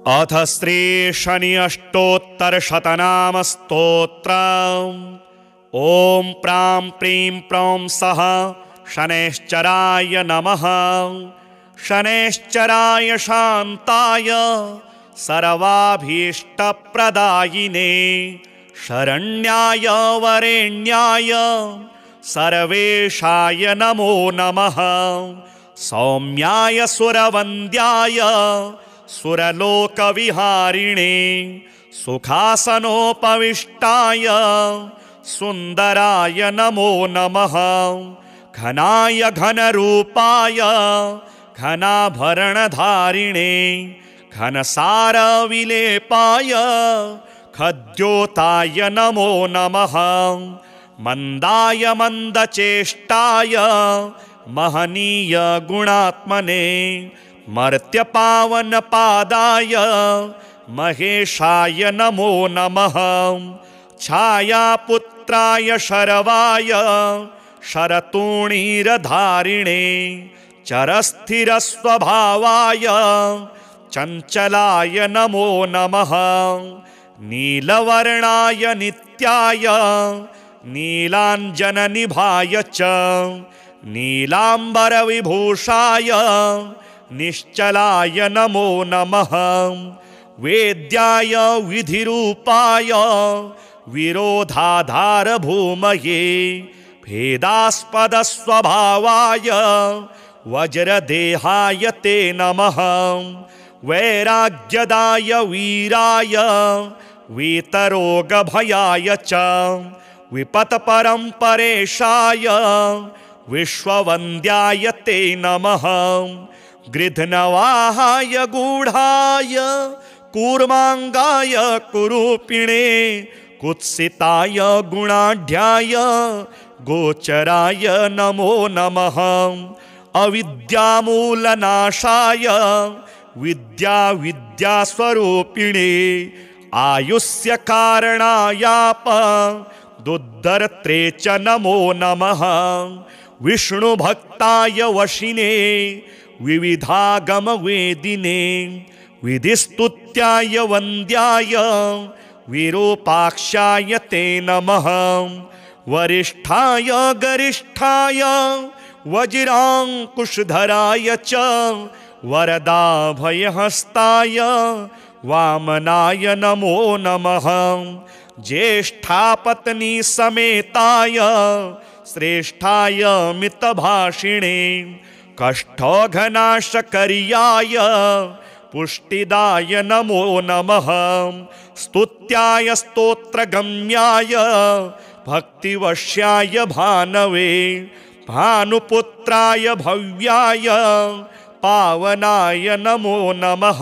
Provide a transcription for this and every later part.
अथ श्री शनि अष्टोत्तरशतनाम स्तोत्रम्। ॐ प्रां प्रीं प्रौं सः शनैश्चराय नमः। शनैश्चराय शान्ताय सर्वाभीष्टप्रदायिने शरण्याय वरेण्याय सर्वेशाय नमो नमः। सौम्याय सुरवन्द्याय सुरलोकविहारिणे सुखासनोपविष्टाय सुन्दराय नमो नमः। घनाय घनरूपाय घनाभरणधारिणे घनसारविलेपाय खद्योताय नमो नमः। मन्दाय मन्दचेष्टाय महनीय गुणात्मने मर्त्यपावनपादाय महेशाय नमो नमः। छायापुत्राय शरवाय शरतूणीरधारिणे चरस्थिरस्वभावाय चञ्चलाय नमो नमः। नीलवर्णाय नित्याय नीलाञ्जननिभाय च नीलाम्बरविभूषाय निश्चलाय नमो नमः। वेद्याय विधिरूपाय विरोधाधारभूमये भेदास्पदस्वभावाय वज्रदेहाय ते नमः। वैराग्यदाय वीराय वीतरोगभयाय च विपत्परम्परेशाय विश्ववन्द्याय ते नमः। गृध्नवाहाय गूढाय कूर्माङ्गाय कुरूपिणे कुत्सिताय गुणाढ्याय गोचराय नमो नमः। अविद्यामूलनाशाय विद्यास्वरूपिणे आयुष्य कारणायाप दुद्धर्त्रे च नमो नमः। विष्णुभक्ताय वशिने विविधागमवेदिने विधिस्तुत्याय वन्द्याय विरूपाक्षाय ते नमः। वरिष्ठाय गरिष्ठाय वज्राङ्कुशधराय च वरदाभयहस्ताय वामनाय नमो नमः। ज्येष्ठापत्नी समेताय श्रेष्ठाय मितभाषिणे कष्टघनाशकर्याय पुष्टिदाय नमो नमः। स्तुत्याय स्तोत्रगम्याय भक्तिवश्याय भानवे भानुपुत्राय भव्याय पावनाय नमो नमः।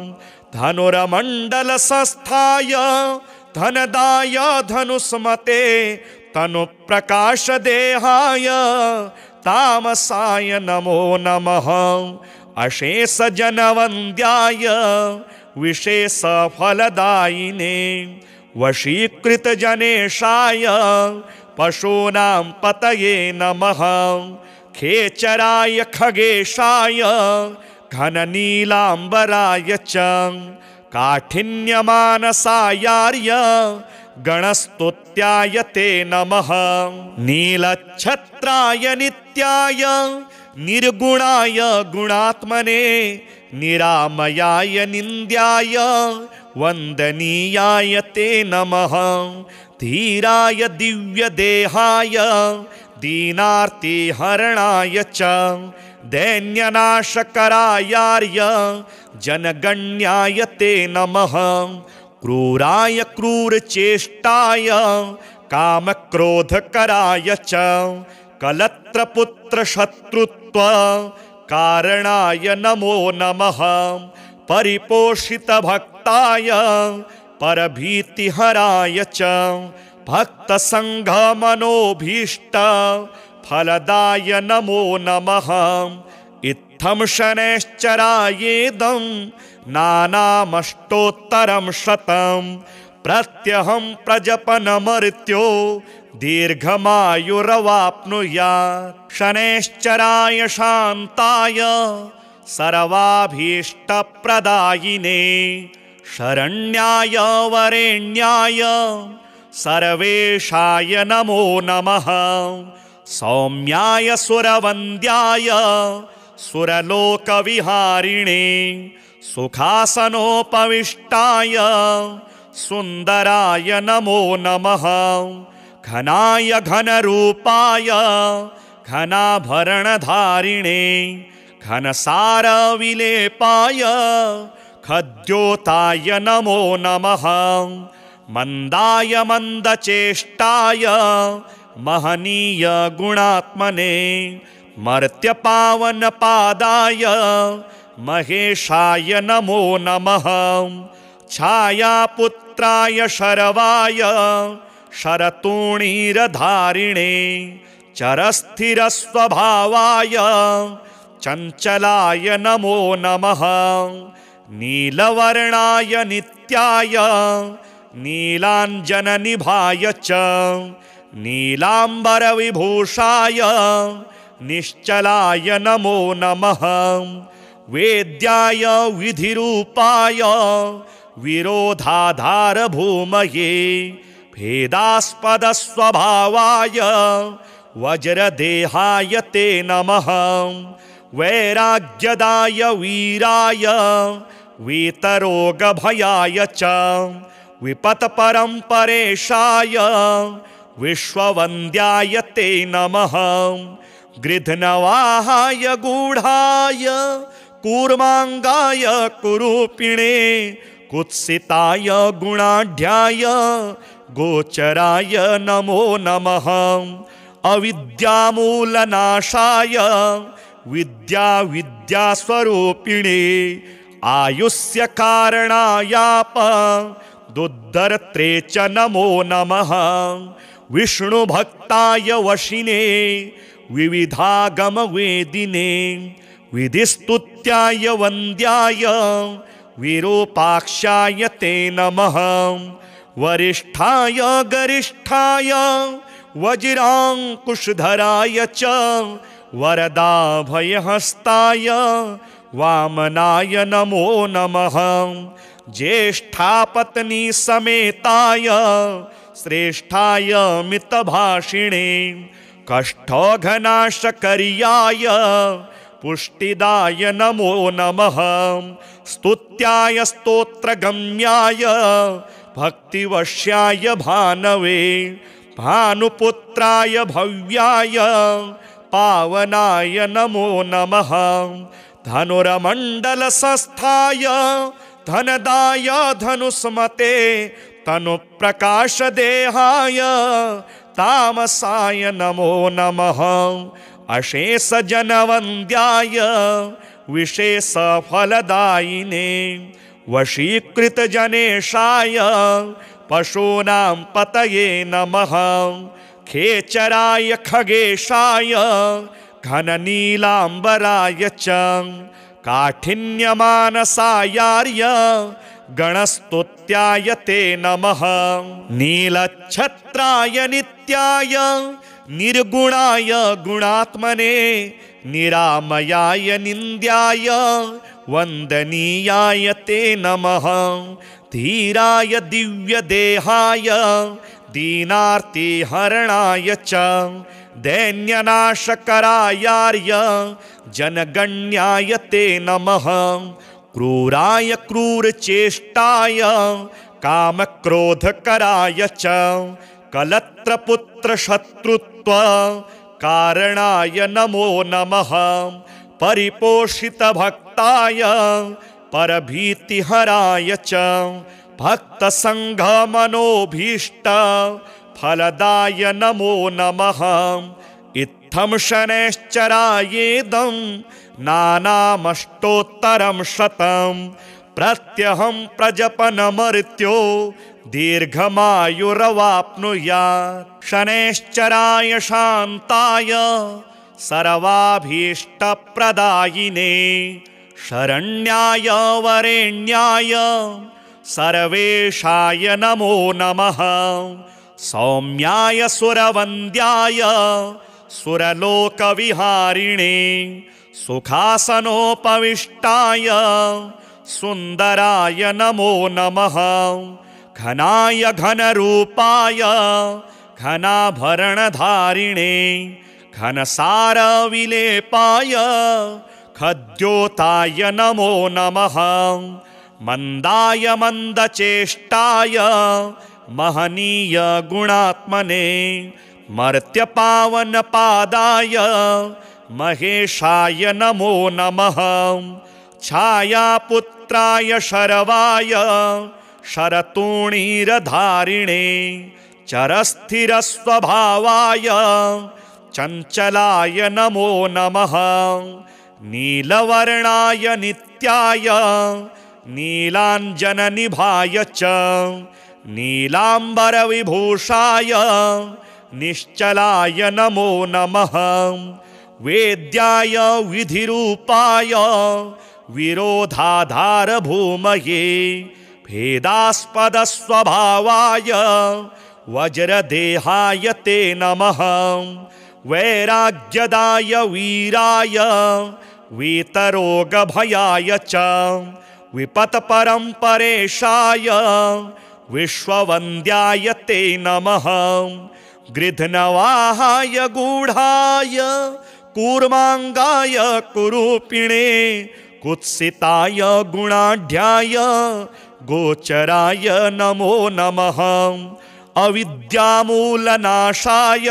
धनुर्मण्डलसंस्थाय धनदाय धनुष्मते तनुप्रकाशदेहाय तामसाय नमो नमः। अशेषजनवन्द्याय विशेषफलदायिने वशीकृतजनेशाय पशूनां पतये नमः। खेचराय खगेशाय घननीलाम्बराय च काठिन्यमानसायार्य गणस्तुत्याय ते नमः। नीलच्छत्राय नित्याय निर्गुणाय गुणात्मने निरामयाय निन्द्याय वन्दनीयाय ते नमः। धीराय दिव्यदेहाय दीनार्तिहरणाय च दैन्यनाशकरायार्य जनगण्याय ते नमः। क्रूराय क्रूरचेष्टाय कामक्रोधकराय च कलत्रपुत्रशत्रुत्व कारणाय नमो नमः। परिपोषितभक्ताय परभीतिहराय च भक्तसङ्घमनोभीष्ट फलदाय नमो नमः। इत्थं शनैश्चरायेदं नानामष्टोत्तरं शतं प्रत्यहं प्रजपनमर्त्यो दीर्घमायुरवाप्नुयात्। शनैश्चराय शान्ताय सर्वाभीष्टप्रदायिने शरण्याय वरेण्याय सर्वेशाय नमो नमः सौम्याय सुरवन्द्याय सुरलोकविहारिणे सुखासनोपविष्टाय सुन्दराय नमो नमः घनाय घनरूपाय घनाभरणधारिणे घनसारविलेपाय खद्योताय नमो नमः मंदाय मंदचेष्टाय महनीय गुणात्मने मर्त्यपावनपादाय महेशाय नमो नमः छायापुत्राय शरवाय शरतूणीरधारिणे चरस्थिरस्वभावाय चञ्चलाय नमो नमः नीलवर्णाय नित्याय नीलाञ्जननिभाय च नीलाम्बरविभूषाय निश्चलाय नमो नमः वेद्याय विधिरूपाय विरोधाधारभूमये भेदास्पदस्वभावाय वज्रदेहाय ते नमः वैराग्यदाय वीराय वीतरोगभयाय च विपत्परम्परेशाय विश्ववन्द्याय ते नमः गृध्नवाहाय गूढाय कूर्माङ्गाय कुरूपिणे कुत्सिताय गुणाढ्याय गोचराय नमो नमः अविद्यामूलनाशाय विद्यास्वरूपिणे आयुष्य कारणायाप दुद्धर्त्रे च नमो नमः विष्णुभक्ताय वशिने विविधागमवेदिने विधिस्तुत्याय वन्द्याय विरूपाक्षाय ते नमः वरिष्ठाय गरिष्ठाय वज्राङ्कुशधराय च वरदाभयहस्ताय वामनाय नमो नमः ज्येष्ठापत्नी समेताय श्रेष्ठाय मितभाषिणे कष्टघनाशकर्याय पुष्टिदाय नमो नमः स्तुत्याय स्तोत्रगम्याय भक्तिवश्याय भानवे भानुपुत्राय भव्याय पावनाय नमो नमः धनुर्मण्डलसंस्थाय धनदाय धनुष्मते तनुप्रकाशदेहाय तामसाय नमो नमः अशेषजनवन्द्याय विशेषफलदायिने वशीकृतजनेशाय पशूनां पतये नमः खेचराय खगेशाय घननीलाम्बराय च काठिन्यमानसायार्य गणस्तुत्याय ते नमः नीलच्छत्राय नित्याय निर्गुणाय गुणात्मने निरामयाय निन्द्याय वन्दनीयाय ते नमः धीराय दिव्यदेहाय दीनार्तिहरणाय च दैन्यनाशकरायार्य जनगण्याय ते नमः क्रूराय क्रूरचेष्टाय कामक्रोधकराय च कलत्रपुत्रशत्रुत्व कारणाय नमो नमः परिपोषितभक्ताय परभीतिहराय च भक्तसङ्घमनोभीष्ट फलदाय नमो नमः इत्थं शनैश्चरायेदं नानामष्टोत्तरं शतं प्रत्यहं प्रजपनमर्त्यो दीर्घमायुरवाप्नुयात् शनैश्चराय शान्ताय सर्वाभीष्टप्रदायिने शरण्याय वरेण्याय सर्वेशाय नमो नमः सौम्याय सुरवन्द्याय सुरलोकविहारिणे सुखासनोपविष्टाय सुन्दराय नमो नमः। घनाय घनरूपाय घनाभरणधारिणे घनसारविलेपाय खद्योताय नमो नमः। मंदाय मंदचेष्टाय महनीय गुणात्मने मर्त्यपावनपादाय महेशाय नमो नमः। छायापुत्राय शरवाय शरतूणीरधारिणे चरस्थिरस्वभावाय चञ्चलाय नमो नमः। नीलवर्णाय नित्याय नीलाञ्जननिभाय च नीलाम्बरविभूषाय निश्चलाय नमो नमः। वेद्याय विधिरूपाय विरोधाधारभूमये भेदास्पदस्वभावाय वज्रदेहाय ते नमः। वैराग्यदाय वीराय वीतरोगभयाय च विपत्परम्परेशाय विश्ववन्द्याय ते नमः। गृध्नवाहाय गूढाय कूर्मांगाय कुरूपिणे कुत्सिताय गुणाढ्याय गोचराय नमो नमः। अविद्यामूलनाशाय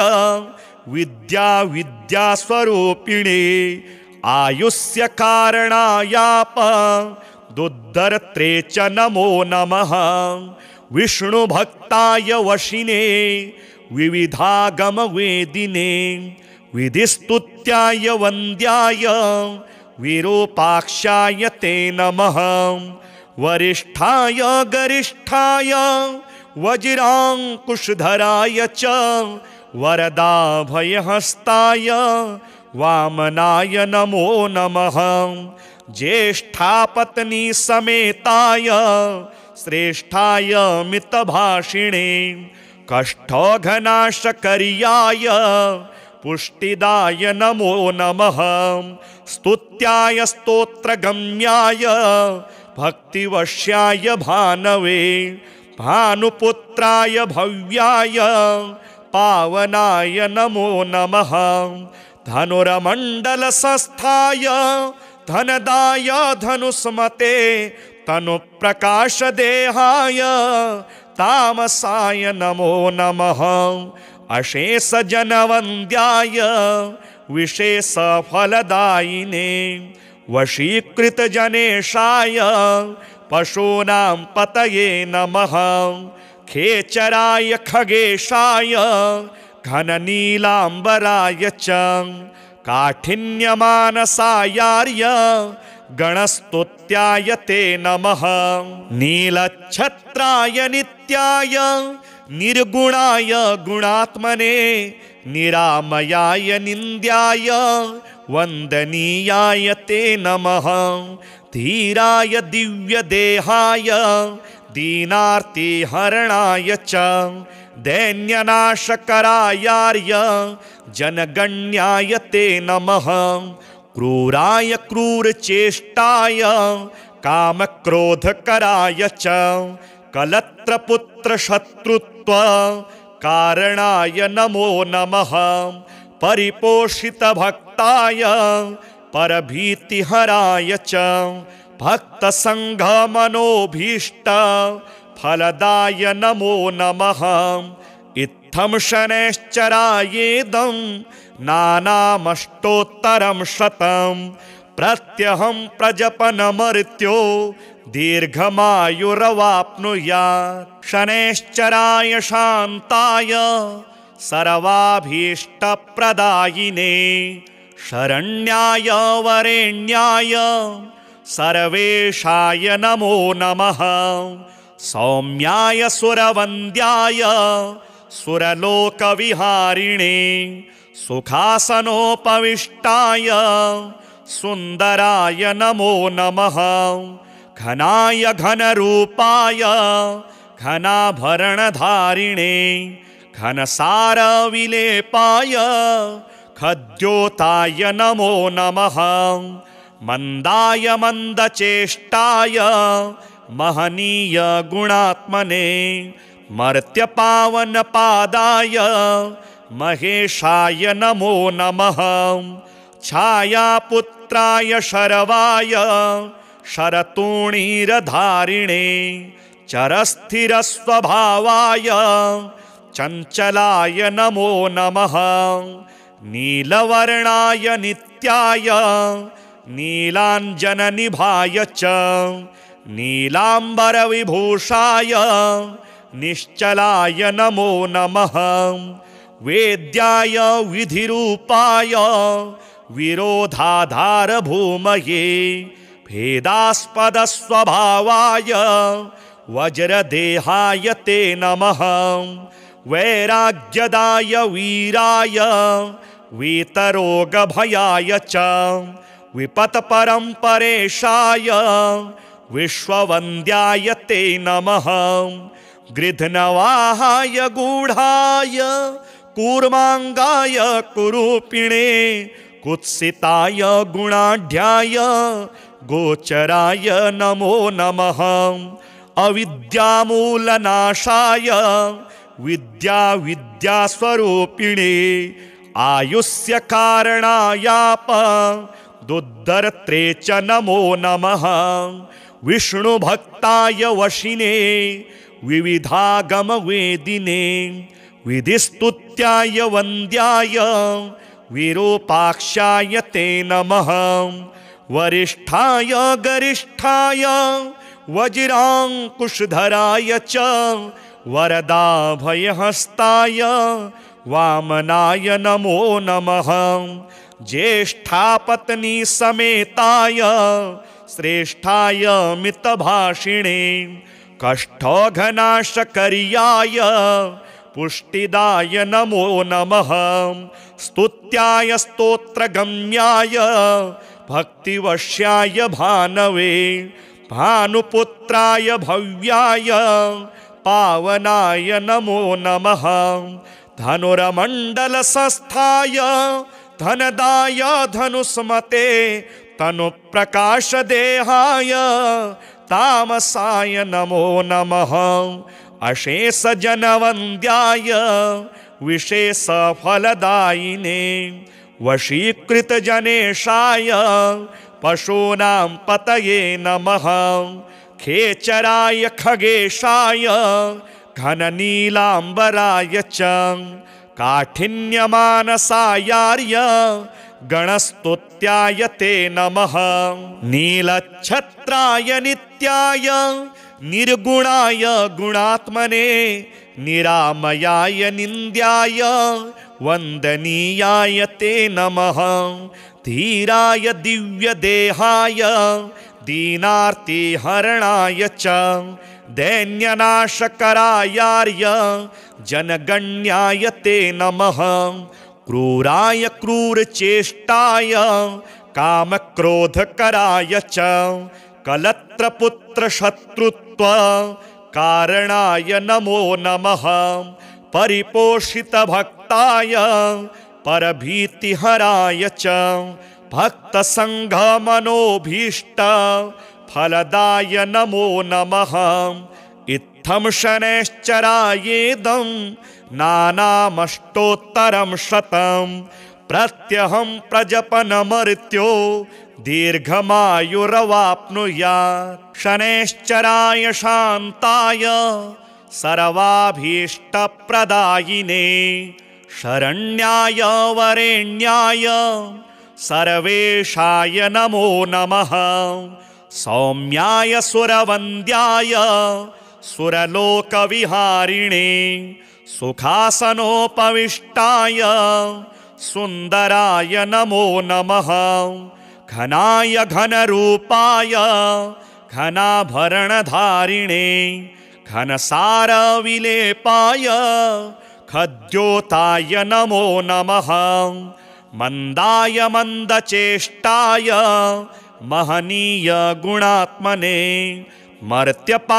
विद्यास्वरूपिणे आयुष्य कारणायाप दुद्धर्त्रे च नमो नमः। विष्णुभक्ताय वशिने विविधागमवेदिने विधिस्तुत्याय वन्द्याय विरूपाक्षाय ते नमः। वरिष्ठाय गरिष्ठाय वज्रांकुशधराय च वरदाभयहस्ताय वामनाय नमो नमः। ज्येष्ठापत्नी समेताय श्रेष्ठाय मितभाषिणे कष्टघनाशकर्याय पुष्टिदाय नमो नमः। स्तुत्याय स्तोत्रगम्याय भक्तिवश्याय भानवे भानुपुत्राय भव्याय पावनाय नमो नमः। धनुर्मण्डलसंस्थाय धनदाय धनुष्मते तनुप्रकाशदेहाय तामसाय नमो नमः। अशेषजनवन्द्याय विशेषफलदायिने वशीकृतजनेशाय पशूनां पतये नमः। खेचराय खगेशाय घननीलाम्बराय च काठिन्यमानसायार्य गणस्तुत्याय ते नमः। नीलच्छत्राय नित्याय निर्गुणाय गुणात्मने निरामयाय निन्द्याय वन्दनीयाय ते नमः। धीराय दिव्यदेहाय दीनार्तिहरणाय च दैन्यनाशकरायार्य जनगण्याय ते नमः। क्रूराय क्रूरचेष्टाय कामक्रोधकराय च कलत्रपुत्रशत्रुत्व कारणाय नमो नमः। परिपोषितभक्ताय परभीतिहराय च भक्तसङ्घमनोभीष्ट फलदाय नमो नमः। इत्थं शनैश्चरायेदं नानामष्टोत्तरं शतं प्रत्यहं प्रजपनमर्त्यो दीर्घमायुरवाप्नुयात्। शनैश्चराय शान्ताय सर्वाभीष्टप्रदायिने शरण्याय वरेण्याय सर्वेशाय नमो नमः। सौम्याय सुरवन्द्याय सुरलोकविहारिणे सुखासनोपविष्टाय सुन्दराय नमो नमः। घनाय घनरूपाय घनाभरणधारिणे घनसारविलेपाय खद्योताय नमो नमः मंदाय मंदचेष्टाय महनीय गुणात्मने मर्त्यपावन पादाय महेशाय नमो नमः छायापुत्राय शरवाय शरतूणीरधारिणे चरस्थिरस्वभावाय चञ्चलाय नमो नमः नीलवर्णाय नित्याय नीलाञ्जननिभाय च नीलाम्बरविभूषाय निश्चलाय नमो नमः वेद्याय विधिरूपाय विरोधाधारभूमये भेदास्पदस्वभावाय वज्रदेहाय ते नमः वैराग्यदाय वीराय वीतरोगभयाय च विपत्परम्परेशाय विश्ववन्द्याय ते नमः गृध्नवाहाय गूढाय कूर्माङ्गाय कुरूपिणे कुत्सिताय गुणाढ्याय गोचराय नमो नमः अविद्यामूलनाशाय विद्यास्वरूपिणे आयुष्य कारणायाप दुद्धर्त्रे च नमो नमः विष्णुभक्ताय वशिने विविधागमवेदिने विधिस्तुत्याय वन्द्याय विरूपाक्षाय ते नमः वरिष्ठाय गरिष्ठाय वज्राङ्कुशधराय च वरदाभयहस्ताय वामनाय नमो नमः ज्येष्ठापत्नी समेताय श्रेष्ठाय मितभाषिणे कष्टघनाशकर्याय पुष्टिदाय नमो नमः स्तुत्याय स्तोत्रगम्याय भक्तिवश्याय भानवे भानुपुत्राय भव्याय पावनाय नमो नमः धनुर्मण्डलसंस्थाय धनदाय धनुष्मते तनुप्रकाशदेहाय तामसाय नमो नमः अशेषजनवन्द्याय विशेषफलदायिने वशीकृतजनेशाय पशूनां पतये नमः खेचराय खगेशाय घननीलाम्बराय च काठिन्यमानसायार्य गणस्तुत्याय ते नमः नीलच्छत्राय नित्याय निर्गुणाय गुणात्मने निरामयाय निन्द्याय वन्दनीयाय ते नमः धीराय दिव्यदेहाय दीनार्तिहरणाय च दैन्यनाशकरायार्य जनगण्याय ते नमः क्रूराय क्रूरचेष्टाय कामक्रोधकराय च कलत्रपुत्रशत्रुत्व कारणाय नमो नमः परिपोषितभक्ताय परभीतिहराय च भक्तसङ्घमनोभीष्ट फलदाय नमो नमः इत्थं शनैश्चरायेदं नानामष्टोत्तरं शतं प्रत्यहं प्रजपनमर्त्यो दीर्घमायुरवाप्नुयात् शनैश्चराय शान्ताय सर्वाभीष्टप्रदायिने शरण्याय वरेण्याय सर्वेशाय नमो नमः सौम्याय सुरवन्द्याय सुरलोकविहारिणे सुखासनोपविष्टाय सुन्दराय नमो नमः घनाय घनरूपाय घनाभरणधारिणे घनसारविलेपाय खद्योताय नमो नमः मंदाय मंदचेष्टाय महनीय गुणात्मने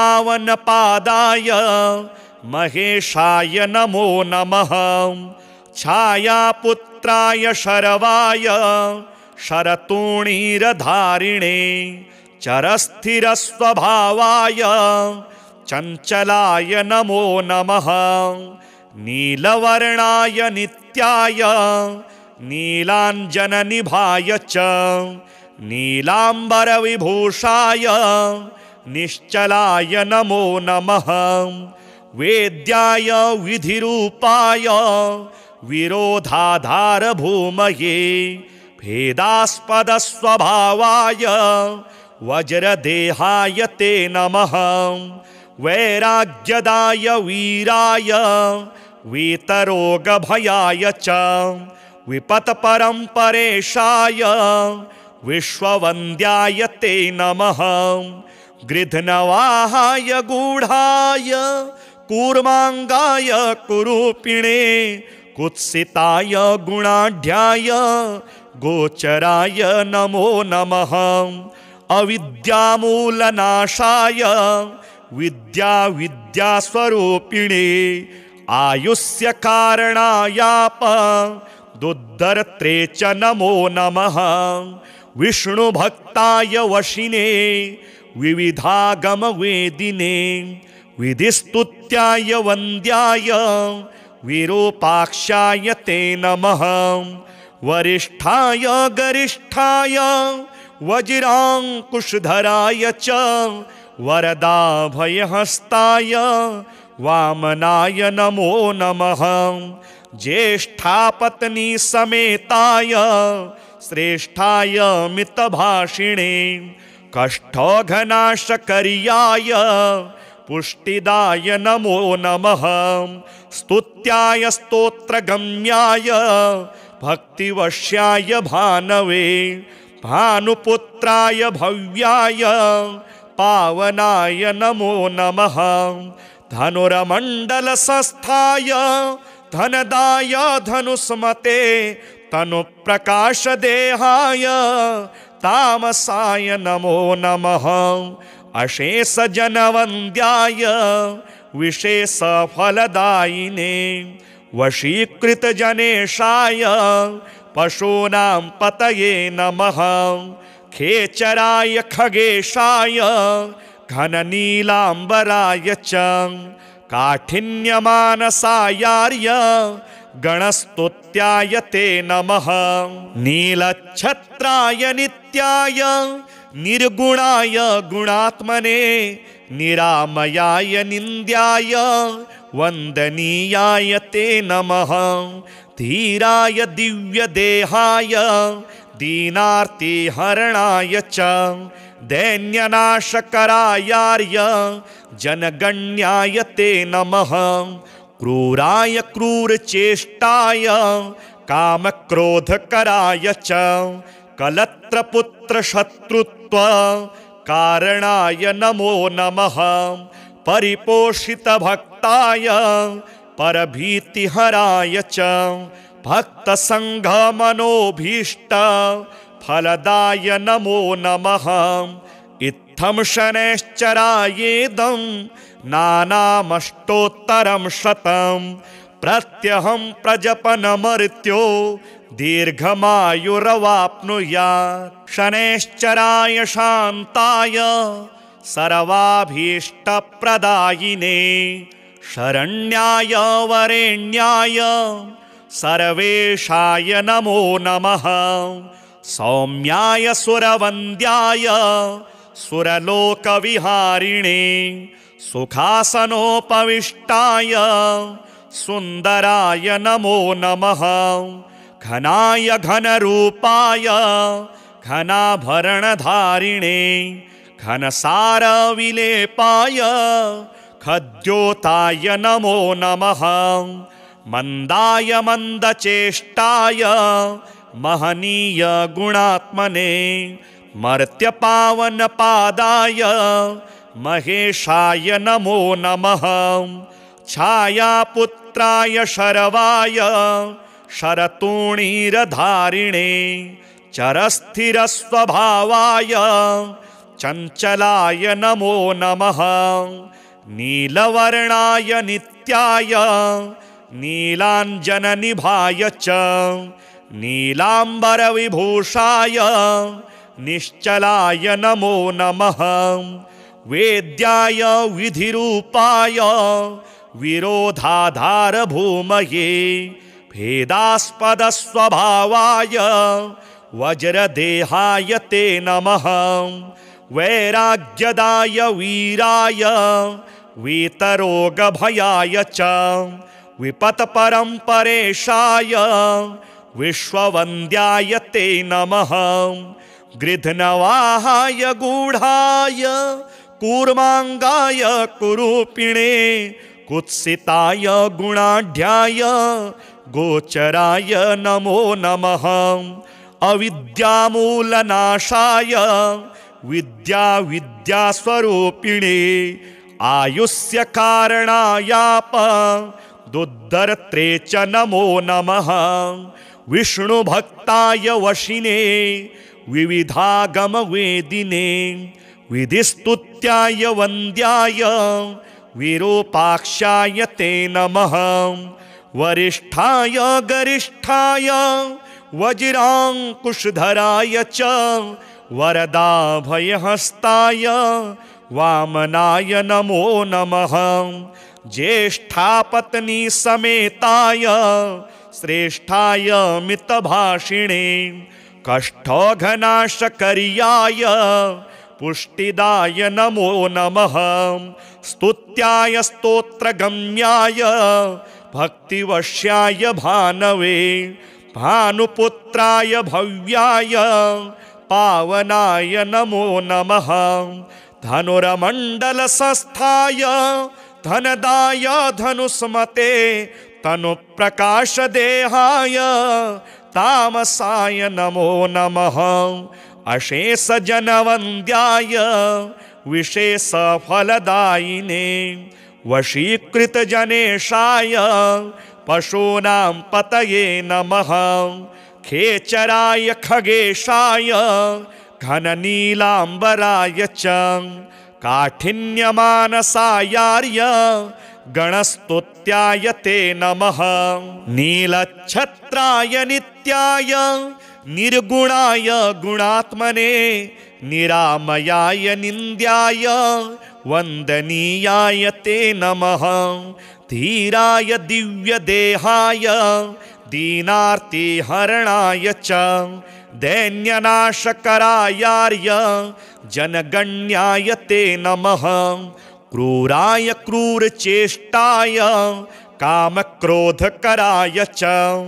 मर्त्यपावन पादाय महेशाय नमो नमः छायापुत्राय शरवाय शरतूणीरधारिणे चरस्थिरस्वभावाय चञ्चलाय नमो नमः। नीलवर्णाय नित्याय नीलाञ्जननिभाय च नीलाम्बरविभूषाय निश्चलाय नमो नमः। वेद्याय विधिरूपाय विरोधाधारभूमये भेदास्पदस्वभावाय वज्रदेहाय ते नमः। वैराग्यदाय वीराय वीतरोगभयाय च विपत्परम्परेशाय विश्ववन्द्याय ते नमः। गृध्नवाहाय गूढाय कूर्माङ्गाय कुरूपिणे कुत्सिताय गुणाढ्याय गोचराय नमो नमः। अविद्यामूलनाशाय विद्यास्वरूपिणे आयुष्य कारणायाप दुद्धर्त्रे च नमो नमः। विष्णुभक्ताय वशिने विविधागमवेदिने विधिस्तुत्याय वन्द्याय विरूपाक्षाय ते नमः। वरिष्ठाय गरिष्ठाय वज्राङ्कुशधराय च वरदाभयहस्ताय वामनाय नमो नमः। ज्येष्ठापत्नी समेताय श्रेष्ठाय मितभाषिणे कष्टघनाशकर्याय पुष्टिदाय नमो नमः। स्तुत्याय स्तोत्रगम्याय भक्तिवश्याय भानवे भानुपुत्राय भव्याय पावनाय नमो नमः। धनुर्मण्डलसंस्थाय धनदाय धनुष्मते तनुप्रकाशदेहाय तामसाय नमो नमः। अशेषजनवन्द्याय विशेषफलदायिने वशीकृतजनेशाय पशूनां पतये नमः। खेचराय खगेशाय घननीलाम्बराय च काठिन्यमानसायार्य गणस्तुत्याय ते नमः। नीलच्छत्राय नित्याय निर्गुणाय गुणात्मने निरामयाय निन्द्याय वन्दनीयाय ते नमः। धीराय दिव्यदेहाय दीनार्तिहरणाय च दैन्यनाशकरायार्य जनगण्याय ते नमः। क्रूराय क्रूरचेष्टाय कामक्रोधकराय च कलत्रपुत्रशत्रुत्व कारणाय नमो नमः। परिपोषितभक्ताय परभीतिहराय च भक्तसङ्घमनोभीष्ट फलदाय नमो नमः। इत्थं शनैश्चरायेदं नानामष्टोत्तरं शतं प्रत्यहं प्रजपनमर्त्यो दीर्घमायुरवाप्नुयात्। शनैश्चराय शान्ताय सर्वाभीष्टप्रदायिने शरण्याय वरेण्याय सर्वेशाय नमो नमः। सौम्याय सुरवन्द्याय सुरलोकविहारिणे सुखासनोपविष्टाय सुन्दराय नमो नमः। घनाय घनरूपाय घनाभरणधारिणे घनसारविलेपाय खद्योताय नमो नमः। मन्दाय मन्दचेष्टाय महनीय गुणात्मने मर्त्यपावनपादाय महेशाय नमो नमः। छायापुत्राय शरवाय शरतूणीरधारिणे चरस्थिरस्वभावाय चञ्चलाय नमो नमः। नीलवर्णाय नित्याय नीलाञ्जननिभाय च नीलाम्बरविभूषाय निश्चलाय नमो नमः। वेद्याय विधिरूपाय विरोधाधारभूमये भेदास्पदस्वभावाय वज्रदेहाय ते नमः। वैराग्यदाय वीराय वीतरोगभयाय च विपत्परम्परेशाय विश्ववन्द्याय ते नमः। गृध्नवाहाय गूढाय कूर्माङ्गाय कुरूपिणे कुत्सिताय गुणाढ्याय गोचराय नमो नमः। अविद्यामूलनाशाय विद्यास्वरूपिणे आयुष्य कारणायाप दुद्धर्त्रे च नमो नमः। विष्णुभक्ताय वशिने विविधागमवेदिने विधिस्तुत्याय वन्द्याय विरूपाक्षाय ते नमः। वरिष्ठाय गरिष्ठाय वज्राङ्कुशधराय च वरदाभयहस्ताय वामनाय नमो नमः। ज्येष्ठापत्नी समेताय श्रेष्ठाय मितभाषिणे कष्टघनाशकर्याय पुष्टिदाय नमो नमः। स्तुत्याय स्तोत्रगम्याय भक्तिवश्याय भानवे भानुपुत्राय भव्याय पावनाय नमो नमः। धनुर्मण्डलसंस्थाय धनदाय धनुष्मते तनुप्रकाशदेहाय तामसाय नमो नमः। अशेषजनवन्द्याय विशेषफलदायिने वशीकृतजनेशाय पशूनां पतये नमः। खेचराय खगेशाय घननीलाम्बराय च काठिन्यमानसायार्य गणस्तुत्याय ते नमः। नीलच्छत्राय नित्याय निर्गुणाय गुणात्मने निरामयाय निन्द्याय वन्दनीयाय ते नमः। धीराय दिव्यदेहाय दीनार्तिहरणाय च दैन्यनाशकरायार्य जनगण्याय ते नमः। क्रूराय क्रूरचेष्टाय कामक्रोधकराय च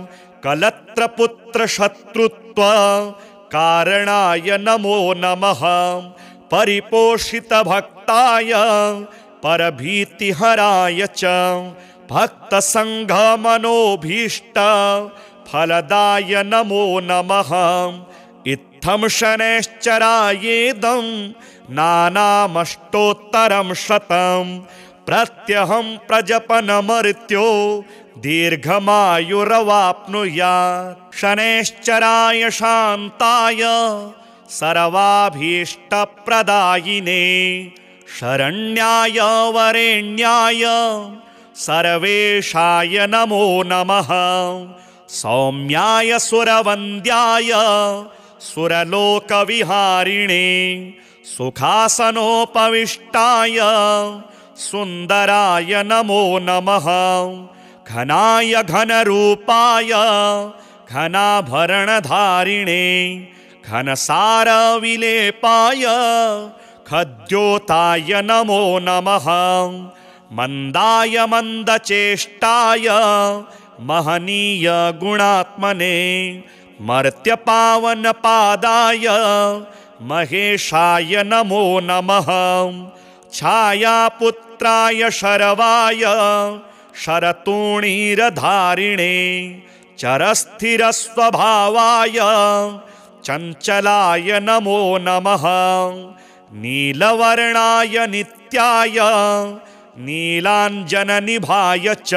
कलत्रपुत्रशत्रुत्व कारणाय नमो नमः। परिपोषितभक्ताय परभीतिहराय च भक्तसङ्घमनोभीष्ट फलदाय नमो नमः। इत्थं शनैश्चरायेदं नानामष्टोत्तरं शतं प्रत्यहं प्रजपनमर्त्यो दीर्घमायुरवाप्नुयात्। शनैश्चराय शान्ताय सर्वाभीष्टप्रदायिने शरण्याय वरेण्याय सर्वेशाय नमो नमः। सौम्याय सुरवन्द्याय सुरलोकविहारिणे सुखासनोपविष्टाय सुन्दराय नमो नमः। घनाय घनरूपाय घनाभरणधारिणे घनसारविलेपाय खद्योताय नमो नमः। मन्दाय मन्दचेष्टाय महनीय गुणात्मने मर्त्यपावनपादाय महेशाय नमो नमः। छायापुत्राय शरवाय शरतूणीरधारिणे चरस्थिरस्वभावाय चञ्चलाय नमो नमः। नीलवर्णाय नित्याय नीलाञ्जननिभाय च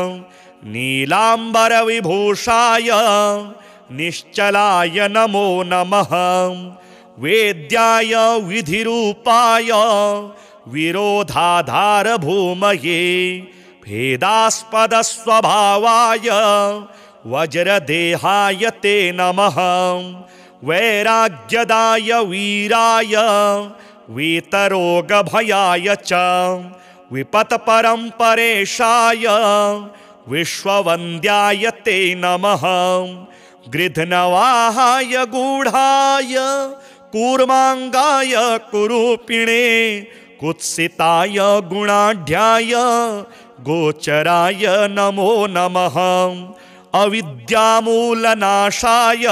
नीलाम्बरविभूषाय निश्चलाय नमो नमः। वेद्याय विधिरूपाय विरोधाधारभूमये भेदास्पदस्वभावाय वज्रदेहाय ते नमः। वैराग्यदाय वीराय वीतरोगभयाय च विपत्परम्परेशाय विश्ववन्द्याय ते नमः। गृध्नवाहाय गूढाय कूर्माङ्गाय कुरूपिणे कुत्सिताय गुणाढ्याय गोचराय नमो नमः। अविद्यामूलनाशाय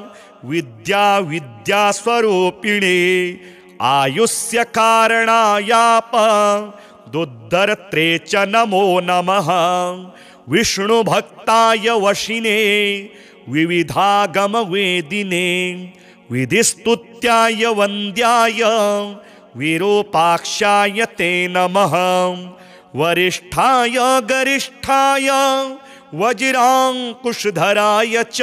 विद्यास्वरूपिणे आयुष्य कारणायाप दुद्धर्त्रे च नमो नमः। विष्णुभक्ताय वशिने विविधागमवेदिने विधिस्तुत्याय वन्द्याय विरूपाक्षाय ते नमः। वरिष्ठाय गरिष्ठाय वज्राङ्कुशधराय च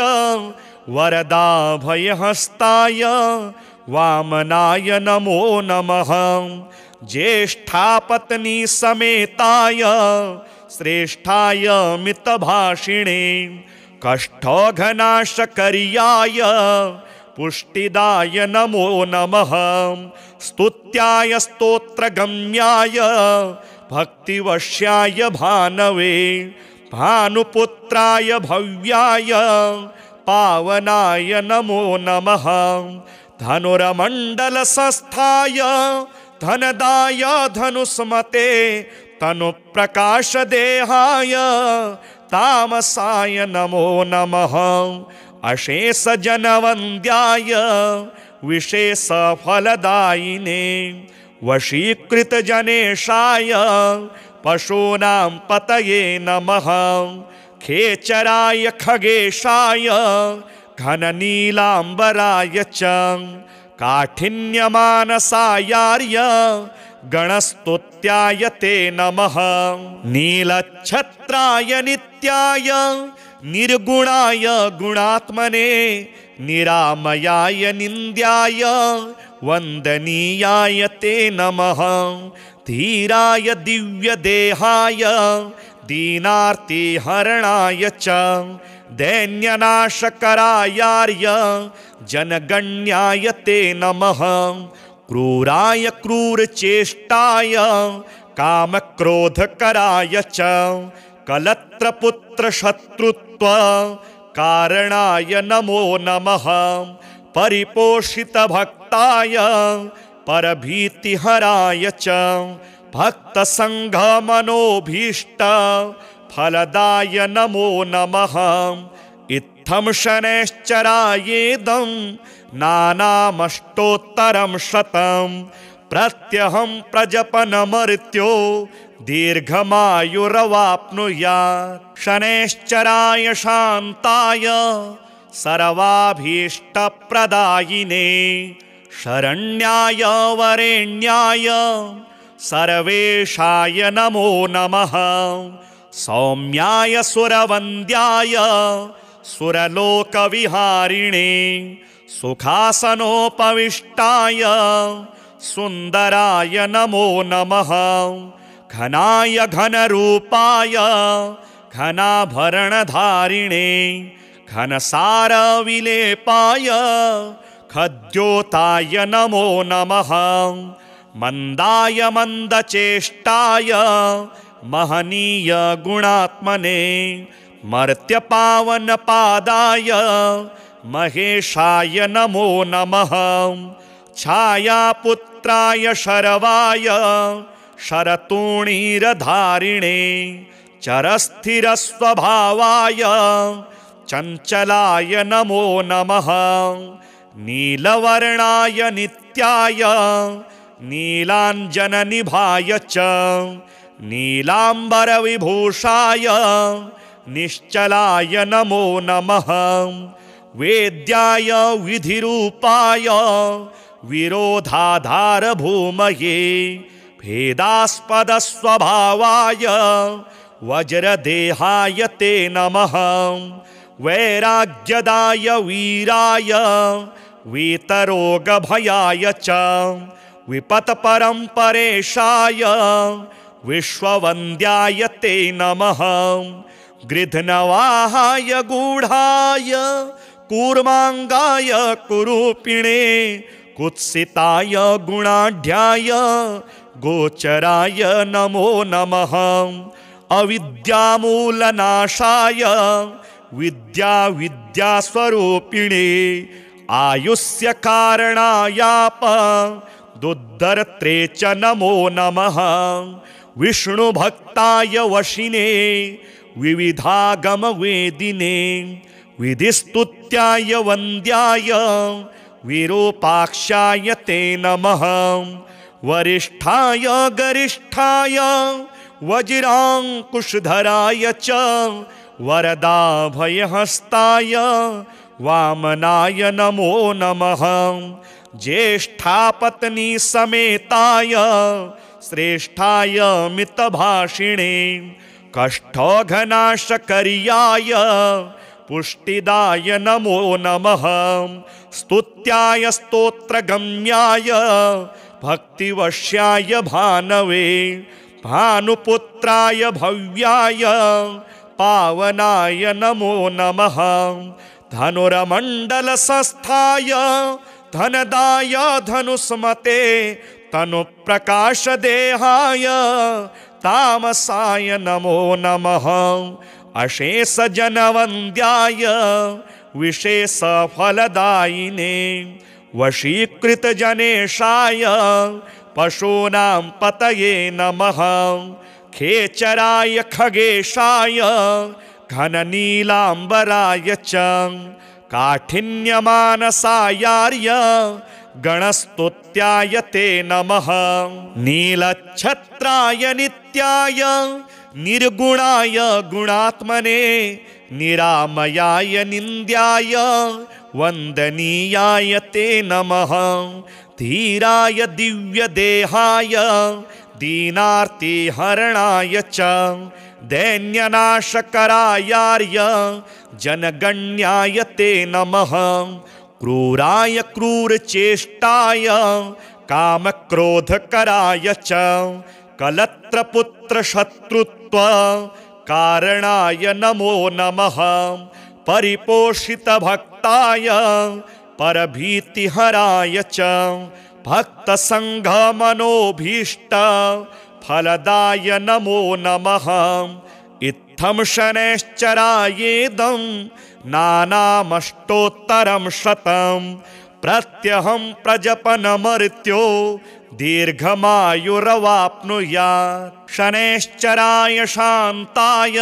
वरदाभयहस्ताय वामनाय नमो नमः। ज्येष्ठापत्नी समेताय श्रेष्ठाय मितभाषिणे कष्टघनाशकर्याय पुष्टिदाय नमो नमः। स्तुत्याय स्तोत्रगम्याय भक्तिवश्याय भानवे भानुपुत्राय भव्याय पावनाय नमो नमः। धनुर्मण्डलसंस्थाय धनदाय धनुष्मते तनुप्रकाशदेहाय तामसाय नमो नमः। अशेषजनवन्द्याय विशेषफलदायिने वशीकृतजनेशाय पशूनां पतये नमः। खेचराय खगेशाय घननीलाम्बराय च काठिन्यमानसायार्य गणस्तुत्याय ते नमः। नीलच्छत्राय नित्याय निर्गुणाय गुणात्मने निरामयाय निन्द्याय वन्दनीयाय ते नमः। धीराय दिव्यदेहाय दीनार्तिहरणाय च दैन्यनाशकरायार्य जनगण्याय ते नमः। क्रूराय क्रूरचेष्टाय कामक्रोधकराय च कलत्रपुत्रशत्रुत्व कारणाय नमो नमः। परिपोषितभक्ताय परभीतिहराय च भक्तसङ्घमनोभीष्ट फलदाय नमो नमः। इत्थं शनैश्चरायेदं नानामष्टोत्तरं शतं प्रत्यहं प्रजपनमर्त्यो दीर्घमायुरवाप्नुयात्। शनैश्चराय शान्ताय सर्वाभीष्टप्रदायिने शरण्याय वरेण्याय सर्वेशाय नमो नमः। सौम्याय सुरवन्द्याय सुरलोकविहारिणे सुखासनोपविष्टाय सुन्दराय नमो नमः। घनाय घनरूपाय घनाभरणधारिणे घनसारविलेपाय खद्योताय नमो नमः। मन्दाय मन्दचेष्टाय महनीय गुणात्मने मर्त्यपावनपादाय महेशाय नमो नमः। छायापुत्राय शरवाय शरतूणीरधारिणे चरस्थिरस्वभावाय चञ्चलाय नमो नमः। नीलवर्णाय नित्याय नीलाञ्जननिभाय च नीलाम्बरविभूषाय निश्चलाय नमो नमः। वेद्याय विधिरूपाय विरोधाधारभूमये भेदास्पदस्वभावाय वज्रदेहाय ते नमः। वैराग्यदाय वीराय वीतरोगभयाय च विपत्परम्परेशाय विश्ववन्द्याय ते नमः। गृध्नवाहाय गूढाय कूर्माङ्गाय कुरूपिणे कुत्सिताय गुणाढ्याय गोचराय नमो नमः। अविद्यामूलनाशाय विद्यास्वरूपिणे आयुष्य कारणायाप दुद्धर्त्रे च नमो नमः। विष्णुभक्ताय वशिने विविधागमवेदिने विधिस्तुत्याय वन्द्याय विरूपाक्षाय ते नमः। वरिष्ठाय गरिष्ठाय वज्राङ्कुशधराय च वरदाभयहस्ताय वामनाय नमो नमः। ज्येष्ठापत्नी समेताय श्रेष्ठाय मितभाषिणे कष्टघनाशकर्याय पुष्टिदाय नमो नमः। स्तुत्याय स्तोत्रगम्याय भक्तिवश्याय भानवे भानुपुत्राय भव्याय पावनाय नमो नमः। धनुर्मण्डलस्थाय धनदाय धनुष्मते तनुप्रकाशदेहाय तामसाय नमो नमः। अशेषजनवन्द्याय विशेषफलदायिने वशीकृतजनेशाय पशूनां पतये नमः। खेचराय खगेशाय घननीलाम्बराय च काठिन्यमानसायार्य गणस्तुत्याय ते नमः। नीलच्छत्राय नित्याय निर्गुणाय गुणात्मने निरामयाय निन्द्याय वन्दनीयाय ते नमः। धीराय दिव्यदेहाय दीनार्तिहरणाय च दैन्यनाशकरायार्य जनगण्याय ते नमः। क्रूराय क्रूरचेष्टाय कामक्रोधकराय च कलत्रपुत्रशत्रुत्व कारणाय नमो नमः। परिपोषितभक्ताय परभीतिहराय च भक्तसङ्घमनोभीष्ट फलदाय नमो नमः। इत्थं शनैश्चरायेदं नानामष्टोत्तरं शतं प्रत्यहं प्रजपनमर्त्यो दीर्घमायुरवाप्नुयात्। शनैश्चराय शान्ताय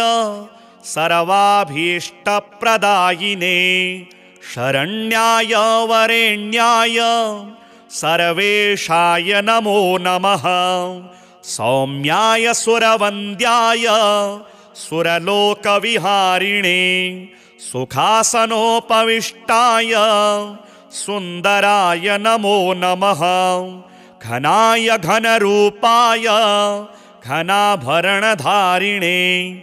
सर्वाभीष्टप्रदायिने शरण्याय वरेण्याय सर्वेशाय नमो नमः। सौम्याय सुरवन्द्याय सुरलोकविहारिणे सुखासनोपविष्टाय सुन्दराय नमो नमः। घनाय घनरूपाय घनाभरणधारिणे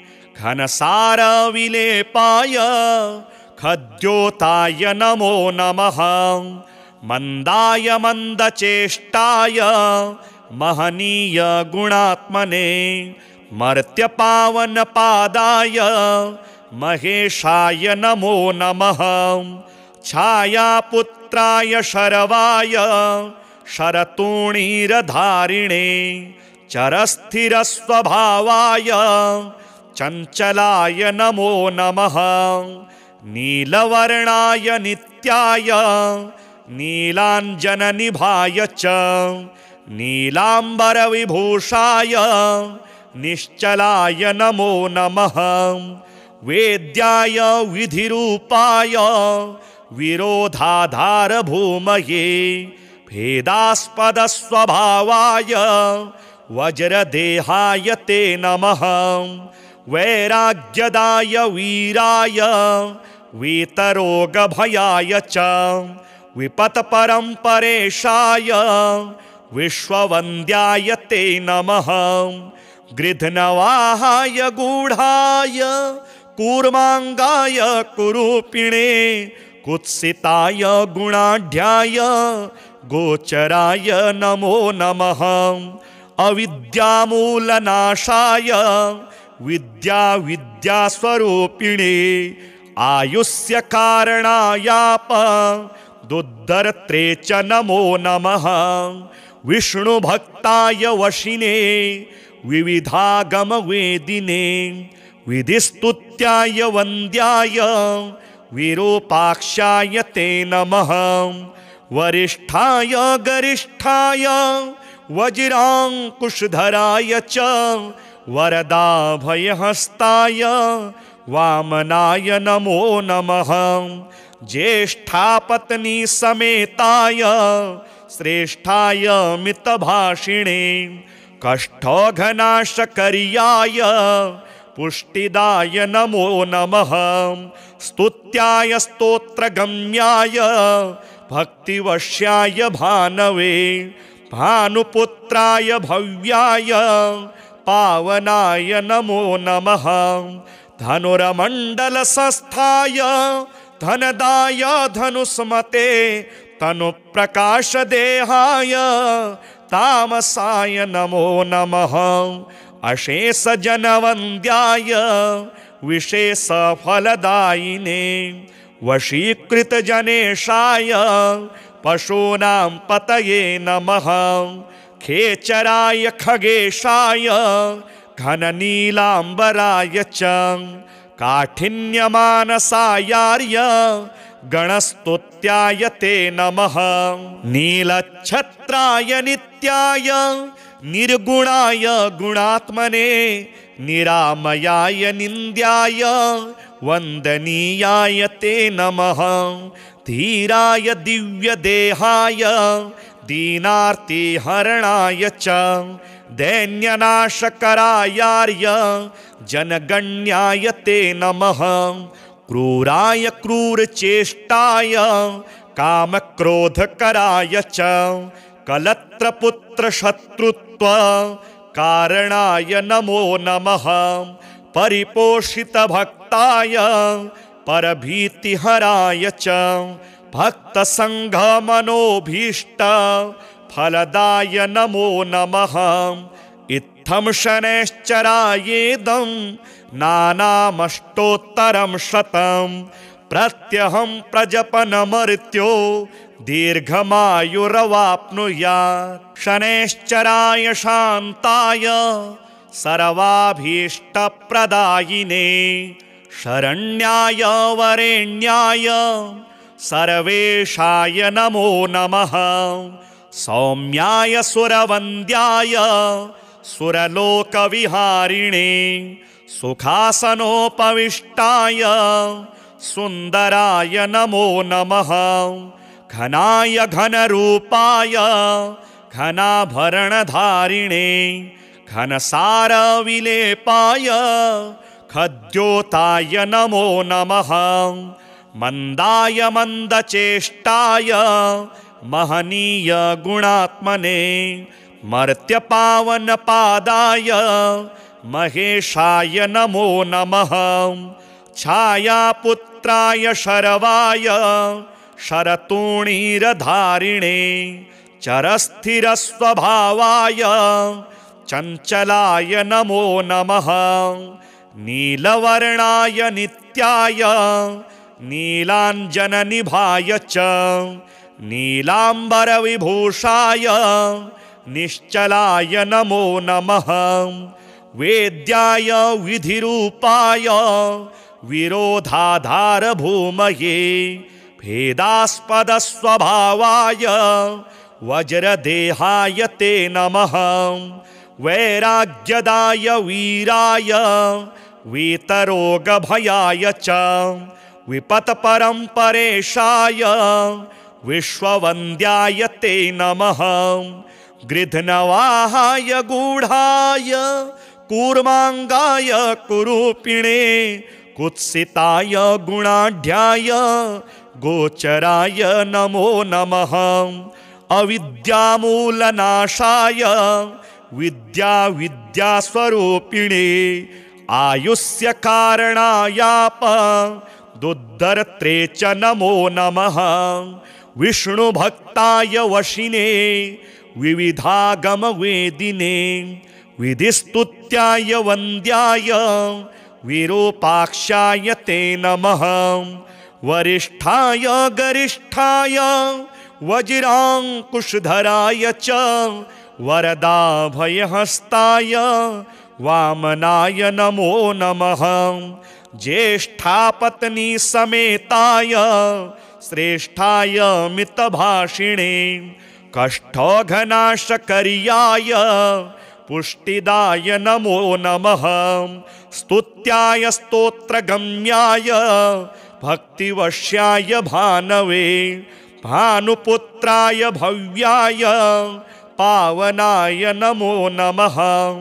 घनसारविलेपाय खद्योताय नमो नमः। मन्दाय मन्दचेष्टाय महनीय गुणात्मने मर्त्यपावनपादाय महेशाय नमो नमः। छायापुत्राय शरवाय शरतूणीरधारिणे चरस्थिरस्वभावाय चञ्चलाय नमो नमः। नीलवर्णाय नित्याय नीलाञ्जननिभाय च नीलाम्बरविभूषाय निश्चलाय नमो नमः। वेद्याय विधिरूपाय विरोधाधारभूमये भेदास्पदस्वभावाय वज्रदेहाय ते नमः। वैराग्यदाय वीराय वीतरोगभयाय च विपत्परम्परेशाय विश्ववन्द्याय ते नमः। गृध्नवाहाय गूढाय कूर्माङ्गाय कुरूपिणे कुत्सिताय गुणाढ्याय गोचराय नमो नमः। अविद्यामूलनाशाय विद्यास्वरूपिणे आयुष्य कारणायाप दुद्धर्त्रे च नमो नमः। विष्णुभक्ताय वशिने विविधागमवेदिने विधिस्तुत्याय वन्द्याय विरूपाक्षाय ते नमः। वरिष्ठाय गरिष्ठाय वज्रांकुशधराय च वरदाभयहस्ताय वामनाय नमो नमः। ज्येष्ठापत्नी समेताय श्रेष्ठाय मितभाषिणे कष्टघनाशकर्याय पुष्टिदाय नमो नमः। स्तुत्याय स्तोत्रगम्याय भक्तिवश्याय भानवे भानुपुत्राय भव्याय पावनाय नमो नमः। धनुर्मण्डलस्थाय धनदाय धनुष्मते तनुप्रकाशदेहाय तामसाय नमो नमः। अशेषजनवन्द्याय विशेषफलदायिने वशीकृतजनेशाय पशूनां पतये नमः। खेचराय खगेशाय घननीलाम्बराय च काठिन्यमानसायार्य गणस्तुत्याय ते नमः। नीलच्छत्राय नित्याय निर्गुणाय गुणात्मने निरामयाय निन्द्याय वन्दनीयाय ते नमः। धीराय दिव्यदेहाय दीनार्तिहरणाय च दैन्यनाशकरायार्य जनगण्याय ते नमः। क्रूराय क्रूरचेष्टाय कामक्रोधकराय च कलत्रपुत्रशत्रुत्व कारणाय नमो नमः। परिपोषितभक्ताय परभीतिहराय च भक्तसङ्घमनोभीष्ट फलदाय नमो नमः। इत्थं शनैश्चरायेदं नानामष्टोत्तरं शतं प्रत्यहं प्रजपनमर्त्यो दीर्घमायुरवाप्नुयात्। शनैश्चराय शान्ताय सर्वाभीष्टप्रदायिने शरण्याय वरेण्याय सर्वेशाय नमो नमः। सौम्याय सुरवन्द्याय सुरलोकविहारिणे सुखासनोपविष्टाय सुन्दराय नमो नमः। घनाय घनरूपाय घनाभरणधारिणे घनसारविलेपाय खद्योताय नमो नमः। मन्दाय मन्दचेष्टाय महनीय गुणात्मने मर्त्यपावनपादाय महेशाय नमो नमः। छायापुत्राय शरवाय शरतूणीरधारिणे चरस्थिरस्वभावाय चञ्चलाय नमो नमः। नीलवर्णाय नित्याय नीलाञ्जननिभाय च नीलाम्बरविभूषाय निश्चलाय नमो नमः। वेद्याय विधिरूपाय विरोधाधारभूमये भेदास्पदस्वभावाय वज्रदेहाय ते नमः। वैराग्यदाय वीराय वीतरोगभयाय च विपत्परम्परेशाय विश्ववन्द्याय ते नमः। गृध्नवाहाय गूढाय कूर्माङ्गाय कुरूपिणे कुत्सिताय गुणाढ्याय गोचराय नमो नमः। अविद्यामूलनाशाय विद्यास्वरूपिणे आयुष्य कारणायाप दुद्धर्त्रे च नमो नमः। विष्णुभक्ताय वशिने विविधागमवेदिने विधिस्तुत्याय वन्द्याय विरूपाक्षाय ते नमः वरिष्ठाय गरिष्ठाय वज्रांकुशधराय च वरदाभयहस्ताय वामनाय नमो नमः ज्येष्ठापत्नी समेताय श्रेष्ठाय मितभाषिणे कष्टघनाशकर्याय पुष्टिदाय नमो नमः स्तुत्याय स्तोत्रगम्याय भक्तिवश्याय भानवे भानुपुत्राय भव्याय पावनाय नमो नमः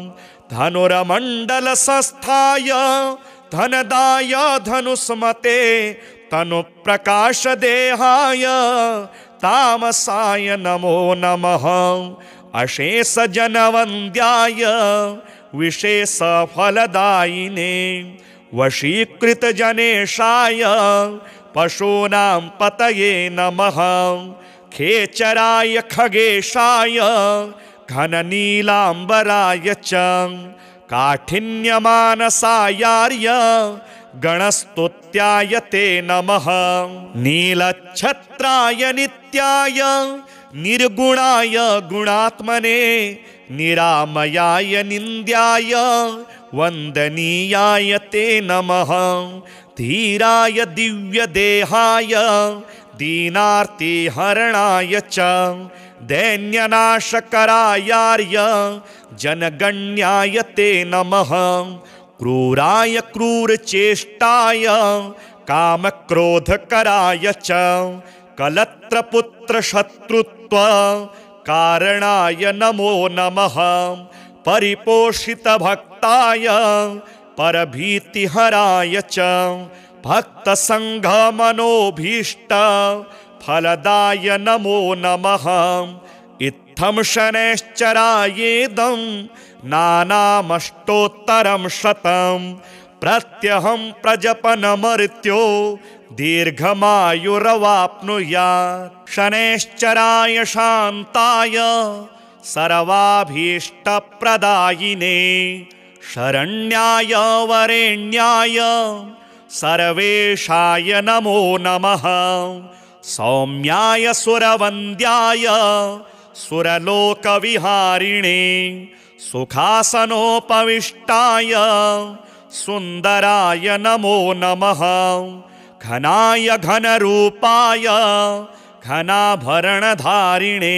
धनुर्मण्डलसंस्थाय धनदाय धनुष्मते तनुप्रकाशदेहाय तामसाय नमो नमः अशेषजनवन्द्याय विशेषफलदायिने वशीकृतजनेशाय पशूनां पतये नमः खेचराय खगेशाय घननीलाम्बराय च काठिन्यमानसायार्य गणस्तुत्याय ते नमः नीलच्छत्राय नित्याय निर्गुणाय गुणात्मने निरामयाय निन्द्याय वन्दनीयाय ते नमः धीराय दिव्यदेहाय दीनार्तिहरणाय च दैन्यनाशकरायार्य जनगण्याय ते नमः क्रूराय क्रूरचेष्टाय कामक्रोधकराय च कलत्रपुत्रशत्रुत्व कारणाय नमो नमः परिपोषितभक्ताय परभीतिहराय च भक्तसङ्घमनोभीष्ट फलदाय नमो नमः इत्थं शनैश्चरायेदं नानामष्टोत्तरं शतं प्रत्यहं प्रजपनमर्त्यो दीर्घमायुरवाप्नुयात् शनैश्चराय शान्ताय सर्वाभीष्टप्रदायिने शरण्याय वरेण्याय सर्वेशाय नमो नमः सौम्याय सुरवन्द्याय सुरलोकविहारिणे सुखासनोपविष्टाय सुन्दराय नमो नमः घनाय घनरूपाय घनाभरणधारिणे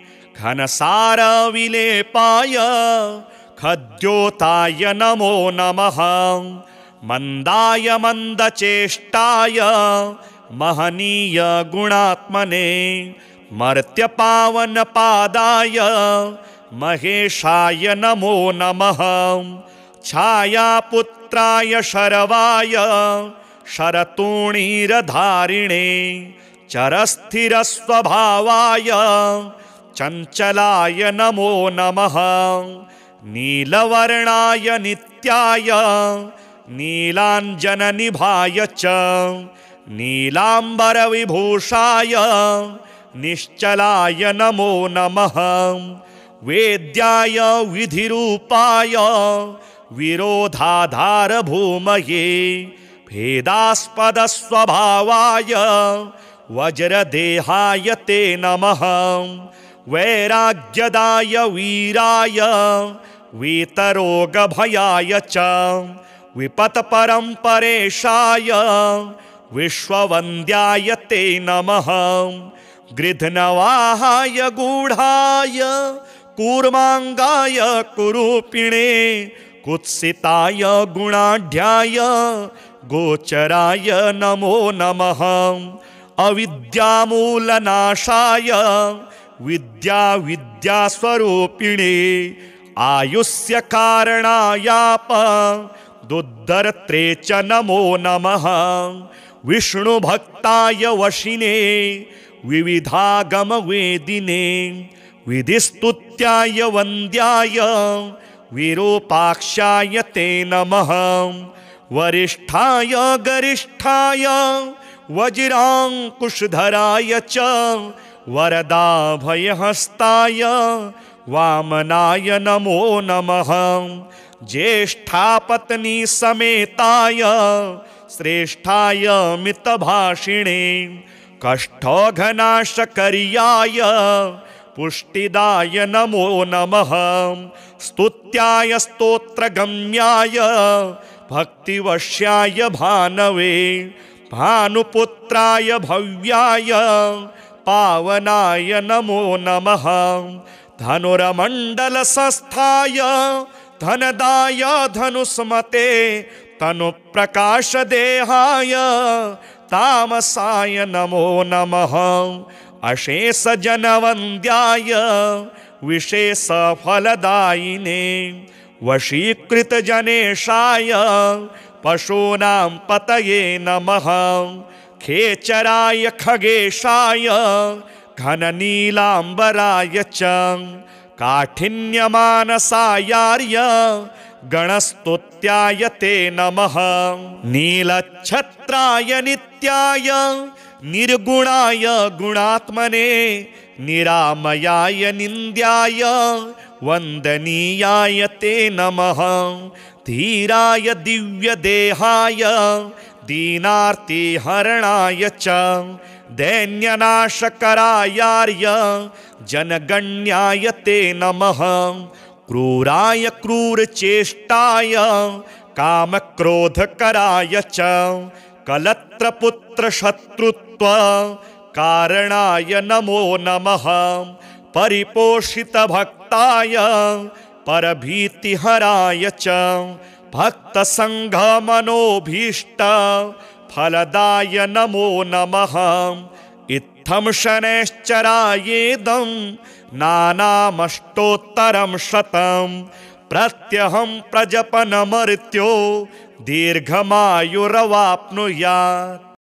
घनसारविलेपाय खद्योताय नमो नमः मंदाय मंदचेष्टाय महनीय गुणात्मने मर्त्यपावनपादाय महेशाय नमो नमः छायापुत्राय शरवाय शरतूणीरधारिणे चरस्थिरस्वभावाय चञ्चलाय नमो नमः नीलवर्णाय नित्याय नीलाञ्जननिभाय च नीलाम्बरविभूषाय निश्चलाय नमो नमः वेद्याय विधिरूपाय विरोधाधारभूमये भेदास्पदस्वभावाय वज्रदेहाय ते नमः वैराग्यदाय वीराय वीतरोगभयाय च विपत्परम्परेशाय विश्ववन्द्याय ते नमः गृध्नवाहाय गूढाय कूर्माङ्गाय कुरूपिणे कुत्सिताय गुणाढ्याय गोचराय नमो नमः अविद्यामूलनाशाय विद्यास्वरूपिणे आयुष्य कारणायाप दुद्धर्त्रे च नमो नमः विष्णुभक्ताय वशिने विविधागमवेदिने विधिस्तुत्याय वन्द्याय विरूपाक्षाय ते नमः वरिष्ठाय गरिष्ठाय वज्रांकुशधराय च वरदाभयहस्ताय वामनाय नमो नमः। ज्येष्ठापत्नी समेताय श्रेष्ठाय मितभाषिणे कष्टघनाशकर्याय पुष्टिदाय नमो नमः। स्तुत्याय स्तोत्रगम्याय भक्तिवश्याय भानवे भानुपुत्राय भव्याय पावनाय नमो नमः। धनुर्मण्डलसंस्थाय धनदाय धनुष्मते तनुप्रकाशदेहाय तामसाय नमो नमः। अशेषजनवन्द्याय विशेषफलदायिने वशीकृतजनेशाय पशूनां पतये नमः। खेचराय खगेशाय घननीलाम्बराय च काठिन्यमानसायार्य गणस्तुत्याय ते नमः। नीलच्छत्राय नित्याय निर्गुणाय गुणात्मने निरामयाय निन्द्याय वन्दनीयाय ते नमः। धीराय दिव्यदेहाय दीनार्तिहरणाय च दैन्यनाशकरायार्य जनगण्याय ते नमः। क्रूराय क्रूरचेष्टाय कामक्रोधकराय च कलत्रपुत्रशत्रुत्व कारणाय नमो नमः। परिपोषितभक्ताय परभीतिहराय च भक्तसङ्घमनोभीष्ट फलदाय नमो नमः। इत्थं शनैश्चरायेदं नानामष्टोत्तरं शतं प्रत्यहं प्रजपनमर्त्यो दीर्घमायुरवाप्नुयात्।